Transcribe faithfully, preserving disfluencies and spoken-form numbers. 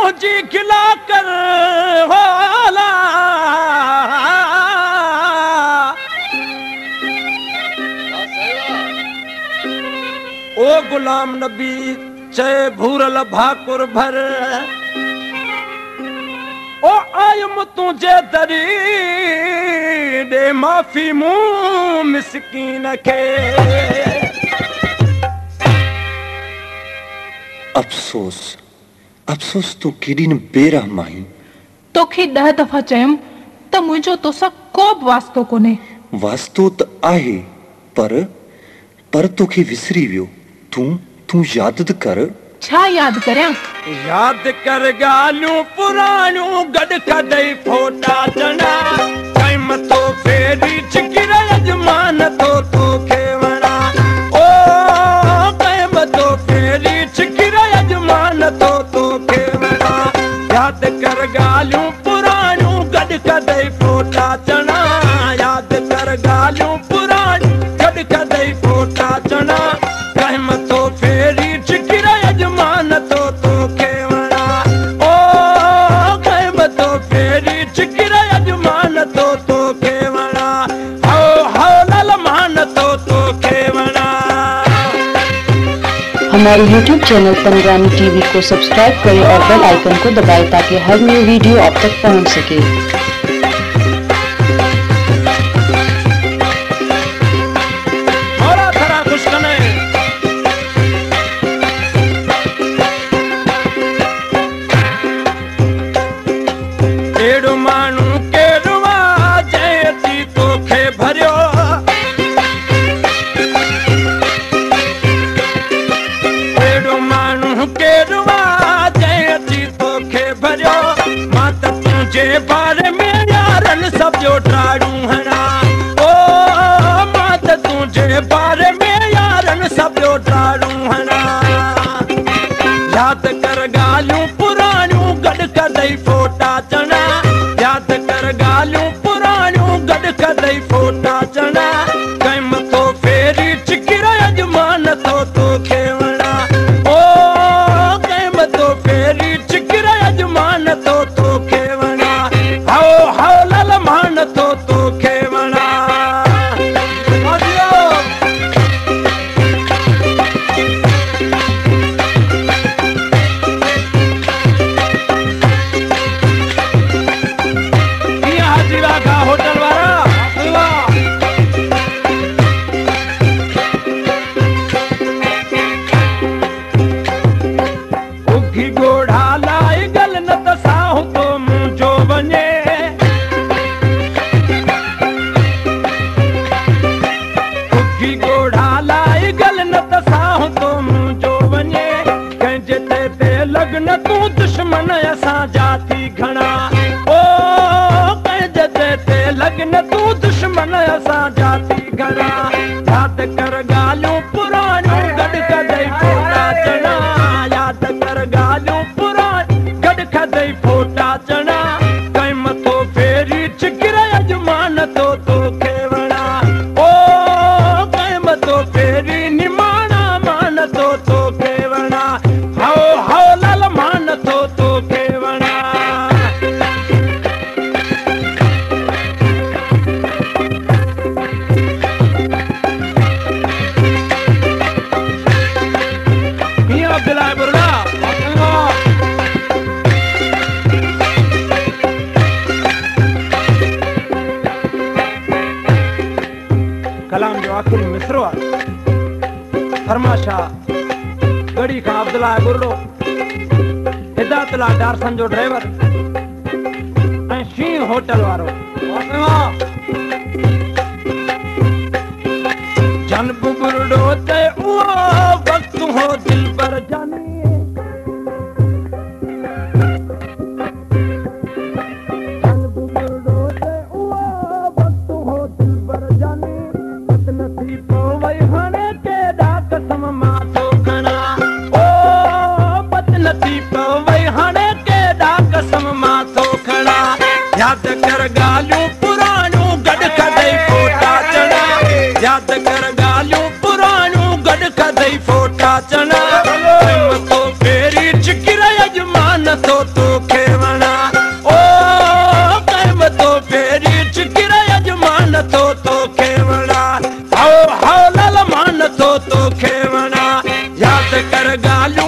जी खिला कर होला ओ गुलाम नबी चए भूरल भाकुर भर ओ आयम तुझे दरी दे माफ़ी मूं मिसकीन के। अफ़सोस अफ़सोस तो केॾी न बेरहम आहीं। तोखे ॾह दफ़ा चयमि त मुंहिंजो तोसां को बि वास्तो कोन्हे। वास्तो त आहे पर पर तोखे विसरी वियो। तूं तूं यादि त कर। छा यादि करियां? यादि कर ॻाल्हियूं पुराणियूं गॾु कॾहिं फोटा चढ़ा कई मथो फेरी चिकिर अजमान थो तोखे वणा ओ कई मथो फेरी चिकिर अजमान थो तोखे वणा। यादि कर ॻाल्हियूं पुराणियूं गॾु कॾहिं फोटा चढ़ा यादि कर ॻाल्हियूं पुराणियूं गॾु कॾहिं फोटा चढ़ा कई मथो फेरी चिकिर अजमान थो तोखे वणा ओ कई मथो फेरी चिकिर अजमान थो तोखे वणा हो हो ललमान थो तोखे वणा। हमारे यूट्यूब चैनल पनोरामा टीवी को सब्सक्राइब करें और बेल आइकन को दबाएं ताकि हर न्यू वीडियो आप तक पहुंच सके। बारे में यारन सब जो ठाड़ू हना ओ मात तुझे बारे में यारन सब जो ठाड़ू हना। याद कर ॻाल्हियूं पुराणियूं गॾु कॾहिं फोटा चढ़ा याद कर ॻाल्हियूं पुराणियूं गॾु कॾहिं फोटा चढ़ा कई मथो फेरी चिकिर अजमान थो तोखे वणा ओ कई मथो फेरी चिकिर अजमान थो तोखे वणा हो हो ललमान थो तोखे वणा। होटल वारा उगी घोड़ा लाई गल न त साहु तो मुंहिंजो वञे उगी घोड़ा लाई गल न त साहु तो मुंहिंजो वञे कंहिंजे ते ते लॻन तूं दुश्मन असां जाती घणा ओ कंहिंजे ते ते लॻन तूं दुश्मन असां जाती घणा। यादि कर ॻाल्हियूं पुराणियूं गॾु कॾहिं फोटा चढ़ा यादि कर ॻाल्हियूं पुराणियूं गॾु कॾहिं फोटा चढ़ा कई मथो फेरी चिकिर अजमान थो तोखे वणा ओ कई मथो फेरी निमाणा मान थो तोखे वणा हो हो ललमान थो तोखे वणा। कलाम जो आखिरी मिसरो आहे फरमाशा गड़ी खां अब्दुल्ला गुरडो हिदायतुल्ला डारसन जो ड्राइवर ऐं शीं होटल वारो जनब गुरडो ते उहो वक्त हो दिल पर जानी याद कर ॻाल्हियूं पुराणियूं गॾु कॾहिं फोटा चढ़ा याद कर ॻाल्हियूं पुराणियूं गॾु कॾहिं फोटा चढ़ा मथो फेरी चिकिर अजमान थो मान थो तो खेवणा हाओ हाओ लाल मान थो तो खेवणा याद कर गालू